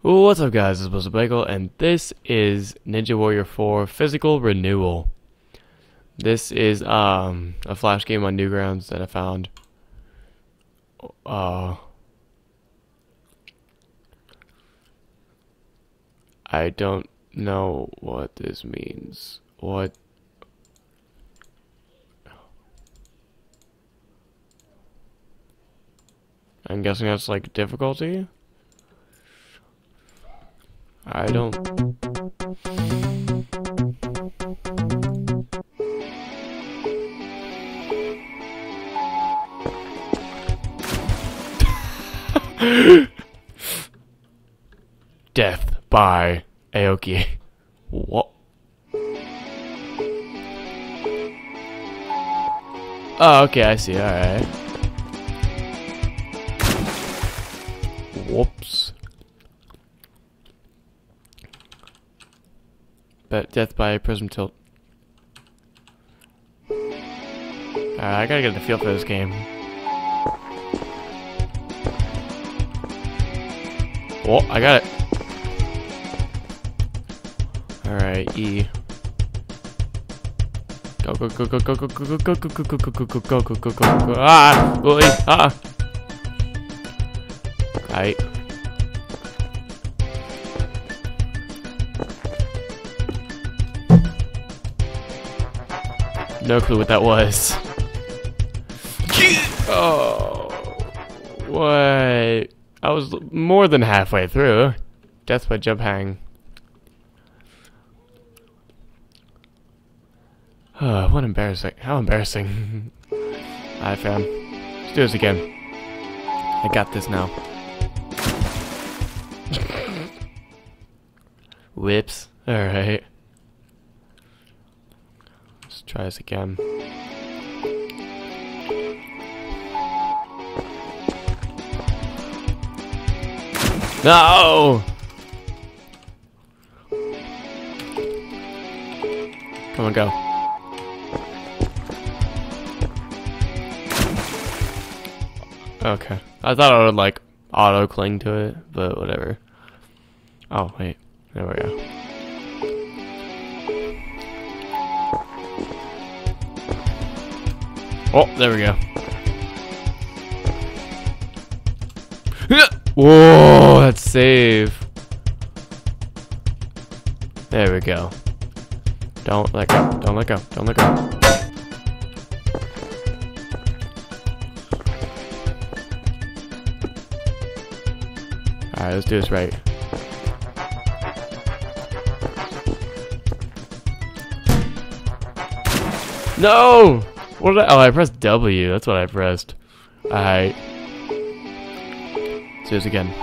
What's up guys, this is Blizzard Bagel, and this is Ninja Warrior 4 Physical Renewal. This is a flash game on Newgrounds that I found. I don't know what this means. What? I'm guessing that's like difficulty? I don't... Death by Aoki. What? Oh, okay, I see, alright. Whoops. But death by prism tilt. I gotta get the feel for this game. Oh, I got it. Alright, E. Go go go go go go go go go go go go go go go go go go. Ah! Oi! Ah! Right. No clue what that was. Oh, what? I was more than halfway through. Death by jump hang. What embarrassing. How embarrassing. Alright, fam. Let's do this again. I got this now. Whips. Alright. Let's try this again. No! Come on, go. Okay. I thought I would, like, auto-cling to it, but whatever. Oh, wait. There we go. Oh, there we go. Whoa, that's save. There we go. Don't let go. Don't let go. Don't let go. Alright, let's do this right. No! What did I... Oh, I pressed W. That's what I pressed. Alright. Let's do this again.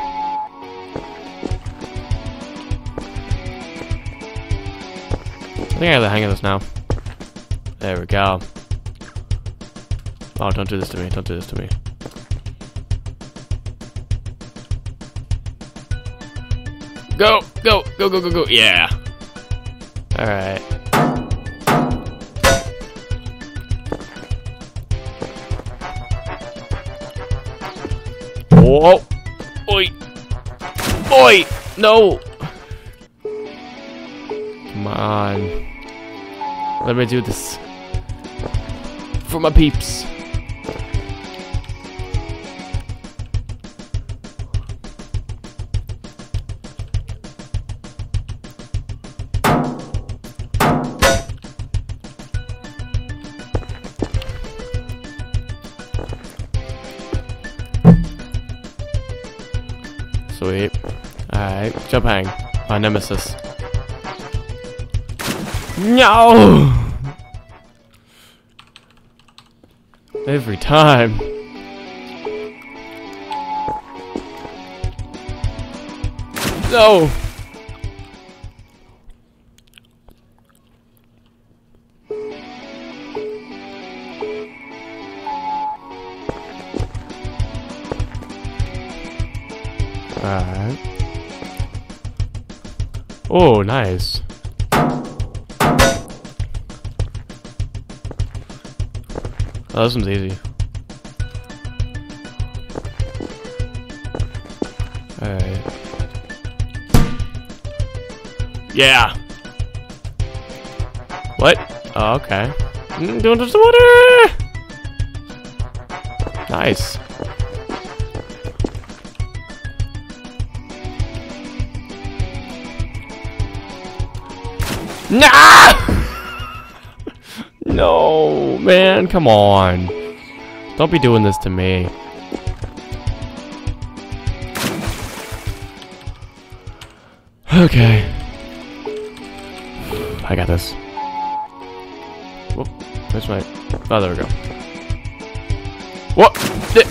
I think I have the hang of this now. There we go. Oh, don't do this to me. Don't do this to me. Go! Go! Go, go, go, go! Yeah! Alright. Whoa! Oi! Oi! No! Come on. Let me do this. For my peeps. Sweet. Alright, jump hang. My nemesis. No! Every time. No! Alright. Oh, nice. Oh, this one's easy. Alright. Yeah. What? Oh, okay. Don't touch the water! Nice. Nah! No, man, come on. Don't be doing this to me. Okay. I got this. Whoop. Where's my... Oh, there we go. What?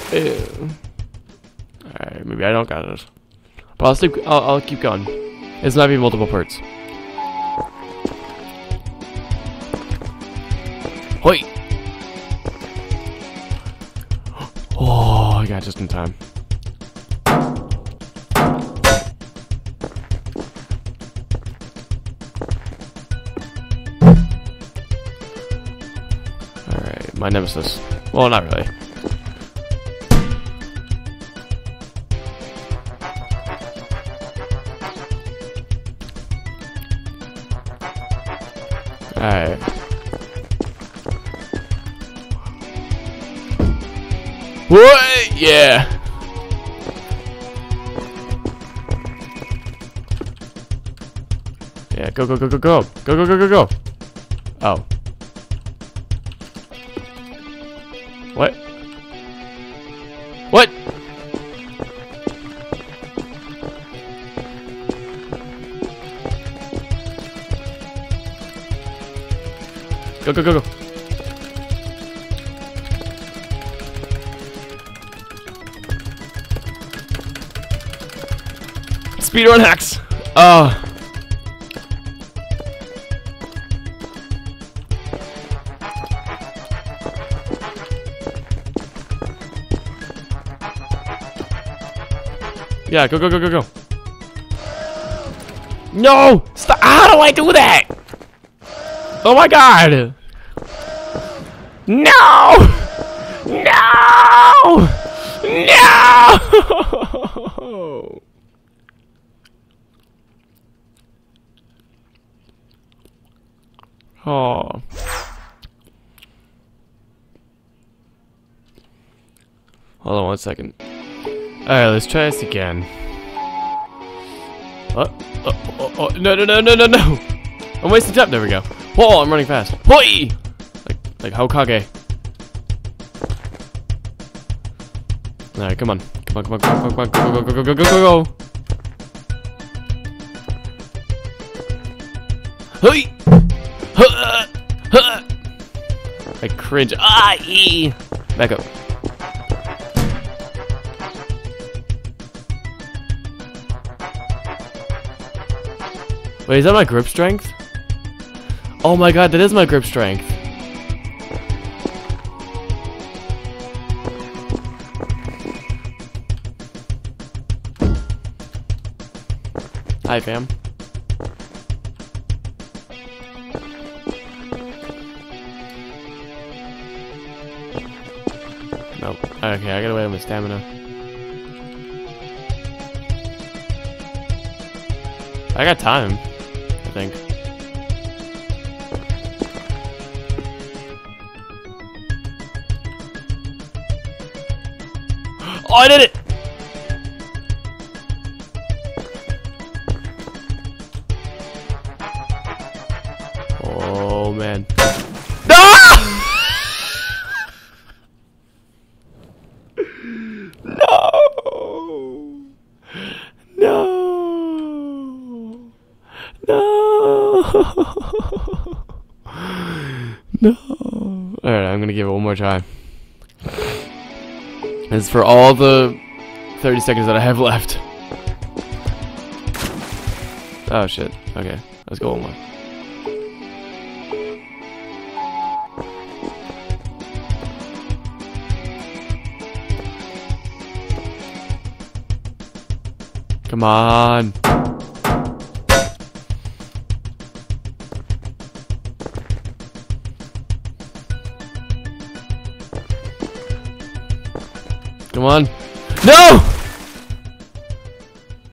Alright, maybe I don't got it. But I'll keep going. It's not be multiple parts. Hoi! Oh, I got just in time. Alright, my nemesis. Well, not really. Alright. What? Yeah. Yeah, go, go, go, go, go. Go, go, go, go, go. Oh. What? What? Go, go, go, go. Speedrun hacks. Oh. Yeah, go, go, go, go, go. No! Stop! How do I do that? Oh my god! No! No! No! Oh. Hold on 1 second. Alright, let's try this again. Oh, no, no, no, no, no, no! I'm wasting time. There we go. Whoa, I'm running fast. Hoi! Like Hokage. Alright, come on. Come on, come on, come on, come on, come on, go, go, go, go, go, go, go! Hoi! I cringe. Ah, ee! Back up. Wait, is that my grip strength? Oh my god, that is my grip strength. Hi, fam. Nope. Okay, I gotta wait on my stamina. I got time, I think. Oh, I did it! Oh, man. No! No! No! Alright, I'm gonna give it one more try. This is for all the 30 seconds that I have left. Oh shit. Okay, let's go one more. Come on. Come on. No!